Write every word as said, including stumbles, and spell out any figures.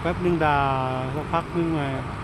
แป๊บนึงด่าสักพักนึงไง